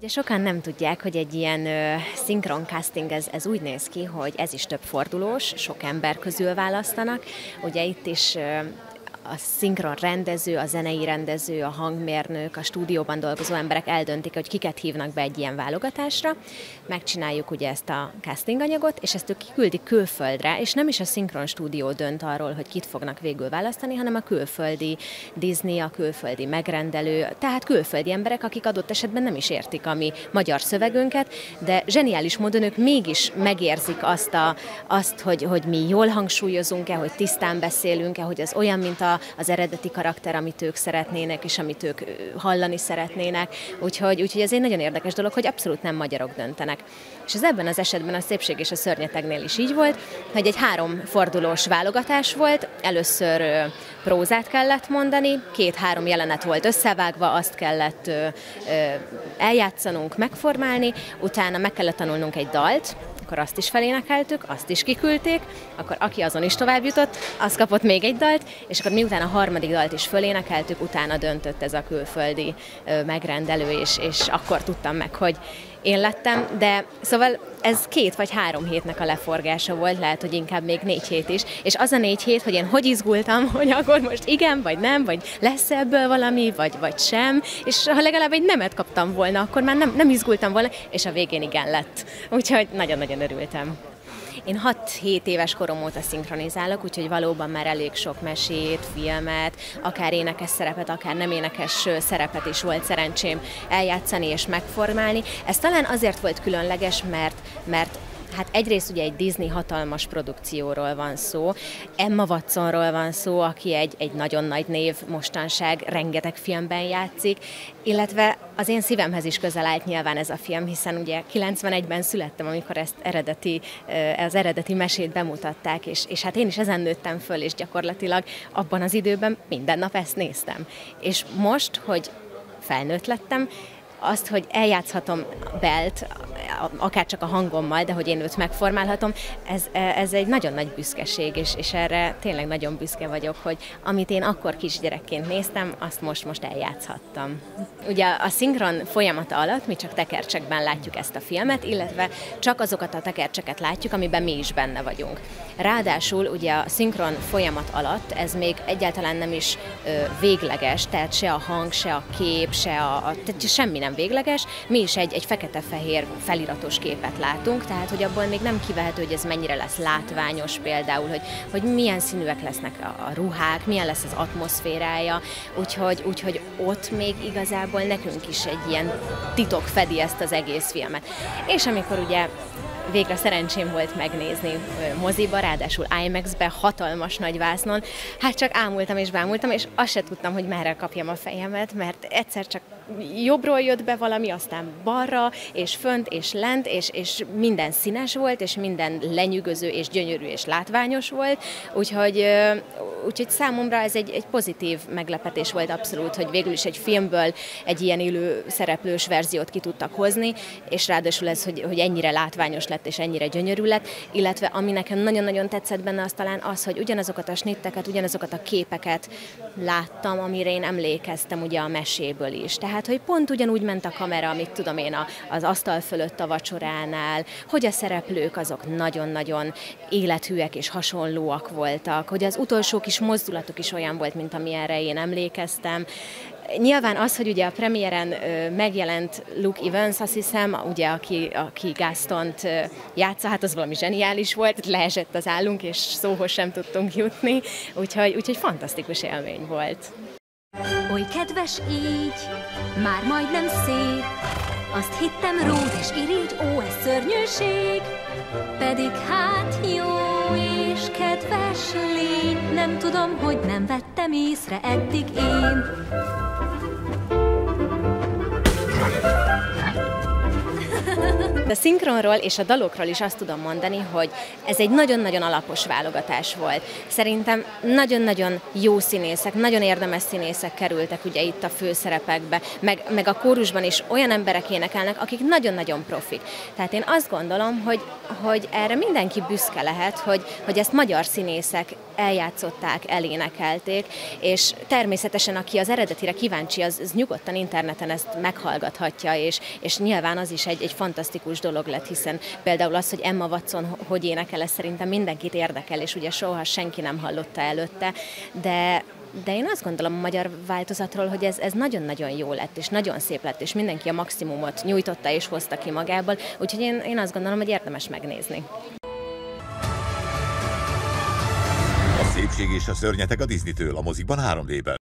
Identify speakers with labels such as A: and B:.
A: Ugye sokan nem tudják, hogy egy ilyen szinkron casting ez úgy néz ki, hogy ez is több fordulós, sok ember közül választanak. Ugye itt is a szinkron rendező, a zenei rendező, a hangmérnök, a stúdióban dolgozó emberek eldöntik, hogy kiket hívnak be egy ilyen válogatásra. Megcsináljuk ugye ezt a casting anyagot, és ezt ők kiküldik külföldre, és nem is a szinkron stúdió dönt arról, hogy kit fognak végül választani, hanem a külföldi Disney, a külföldi megrendelő, tehát külföldi emberek, akik adott esetben nem is értik a mi magyar szövegünket, de zseniális módon ők mégis megérzik azt, hogy mi jól hangsúlyozunk-e, hogy tisztán beszélünk-e, hogy az olyan, mint az eredeti karakter, amit ők szeretnének, és amit ők hallani szeretnének. Úgyhogy ez egy nagyon érdekes dolog, hogy abszolút nem magyarok döntenek. És ez ebben az esetben a Szépség és a Szörnyetegnél is így volt, hogy egy 3 fordulós válogatás volt. Először prózát kellett mondani, 2-3 jelenet volt összevágva, azt kellett eljátszanunk, megformálni, utána meg kellett tanulnunk egy dalt, akkor azt is felénekeltük, azt is kiküldték, akkor aki azon is tovább jutott, az kapott még egy dalt, és akkor miután a 3. dalt is fölénekeltük, utána döntött ez a külföldi megrendelő, és akkor tudtam meg, hogy én lettem, de szóval ez 2 vagy 3 hétnek a leforgása volt, lehet, hogy inkább még 4 hét is, és az a 4 hét, hogy én hogy izgultam, hogy akkor most igen, vagy nem, vagy lesz ebből valami, vagy sem, és ha legalább egy nemet kaptam volna, akkor már nem izgultam volna, és a végén igen lett. Úgyhogy nagyon-nagyon örültem. Én 6-7 éves korom óta szinkronizálok, úgyhogy valóban már elég sok mesét, filmet, akár énekes szerepet, akár nem énekes szerepet is volt szerencsém eljátszani és megformálni. Ez talán azért volt különleges, mert hát egyrészt ugye egy Disney hatalmas produkcióról van szó, Emma Watsonról van szó, aki egy nagyon nagy név mostanság, rengeteg filmben játszik, illetve az én szívemhez is közel állt nyilván ez a film, hiszen ugye 91-ben születtem, amikor ezt az eredeti mesét bemutatták, és hát én is ezen nőttem föl, és gyakorlatilag abban az időben minden nap ezt néztem. És most, hogy felnőtt lettem, azt, hogy eljátszhatom Belt, akár csak a hangommal, de hogy én őt megformálhatom, ez egy nagyon nagy büszkeség, és erre tényleg nagyon büszke vagyok, hogy amit én akkor kisgyerekként néztem, azt most eljátszhattam. Ugye a szinkron folyamata alatt mi csak tekercsekben látjuk ezt a filmet, illetve csak azokat a tekercseket látjuk, amiben mi is benne vagyunk. Ráadásul ugye a szinkron folyamat alatt ez még egyáltalán nem is végleges, tehát se a hang, se a kép, tehát semmi nem végleges, mi is egy fekete-fehér feliratos képet látunk, tehát hogy abból még nem kivehető, hogy ez mennyire lesz látványos például, hogy milyen színűek lesznek a ruhák, milyen lesz az atmoszférája, úgyhogy ott még igazából nekünk is egy ilyen titok fedi ezt az egész filmet. És amikor ugye végre szerencsém volt megnézni moziba, ráadásul IMAX-be, hatalmas nagy vásznon, hát csak ámultam és bámultam, és azt se tudtam, hogy merre kapjam a fejemet, mert egyszer csak jobbról jött be valami, aztán balra, és fönt, és lent, és minden színes volt, és minden lenyűgöző, és gyönyörű, és látványos volt, úgyhogy számomra ez egy pozitív meglepetés volt abszolút, hogy végül is egy filmből egy ilyen élő szereplős verziót ki tudtak hozni, és ráadásul ez, hogy ennyire látványos lett, és ennyire gyönyörű lett, illetve ami nekem nagyon-nagyon tetszett benne, az talán az, hogy ugyanazokat a snitteket, ugyanazokat a képeket láttam, amire én emlékeztem ugye a meséből is. Tehát, hogy pont ugyanúgy ment a kamera, amit tudom én az asztal fölött a vacsoránál, hogy a szereplők azok nagyon-nagyon élethűek és hasonlóak voltak, hogy az utolsó kis mozdulatok is olyan volt, mint amilyenre én emlékeztem. Nyilván az, hogy ugye a premiéren megjelent Luke Evans, azt hiszem, ugye, aki Gastont játsza, hát az valami zseniális volt, leesett az állunk, és szóhoz sem tudtunk jutni, úgyhogy fantasztikus élmény volt.
B: Oly kedves így, már majdnem szép, azt hittem ród és irigy, ó, ez szörnyűség, pedig hát jó és kedves lény, nem tudom, hogy nem vettem észre eddig én.
A: De a szinkronról és a dalokról is azt tudom mondani, hogy ez egy nagyon-nagyon alapos válogatás volt. Szerintem nagyon-nagyon jó színészek, nagyon érdemes színészek kerültek ugye itt a főszerepekbe, meg a kórusban is olyan emberek énekelnek, akik nagyon-nagyon profik. Tehát én azt gondolom, hogy erre mindenki büszke lehet, hogy ezt magyar színészek eljátszották, elénekelték, és természetesen aki az eredetire kíváncsi, az nyugodtan interneten ezt meghallgathatja, és nyilván az is egy fantasztikus dolog lett, hiszen például az, hogy Emma Watson hogy énekel, ez szerintem mindenkit érdekel, és ugye soha senki nem hallotta előtte, de én azt gondolom a magyar változatról, hogy ez nagyon-nagyon jó lett, és nagyon szép lett, és mindenki a maximumot nyújtotta és hozta ki magából, úgyhogy én azt gondolom, hogy érdemes megnézni.
C: A szépség és a szörnyetek a Disney-től, a mozikban 3D-ben.